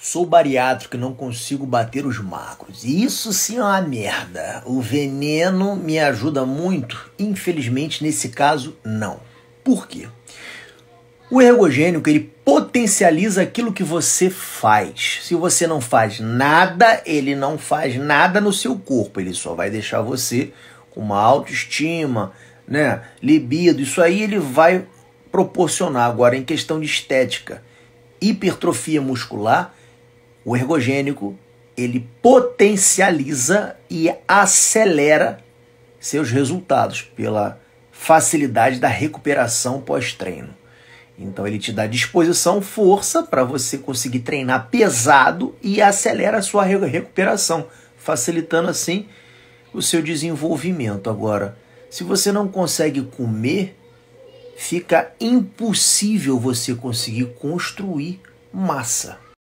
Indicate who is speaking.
Speaker 1: Sou bariátrico e não consigo bater os macros. Isso sim é uma merda. O veneno me ajuda muito. Infelizmente, nesse caso, não. Por quê? O ergogênico, ele potencializa aquilo que você faz. Se você não faz nada, ele não faz nada no seu corpo. Ele só vai deixar você com uma autoestima, né? Libido. Isso aí ele vai proporcionar. Agora, em questão de estética, hipertrofia muscular, o ergogênico, ele potencializa e acelera seus resultados pela facilidade da recuperação pós-treino. Então ele te dá disposição, força para você conseguir treinar pesado e acelera a sua recuperação, facilitando assim o seu desenvolvimento. Agora, se você não consegue comer, fica impossível você conseguir construir massa.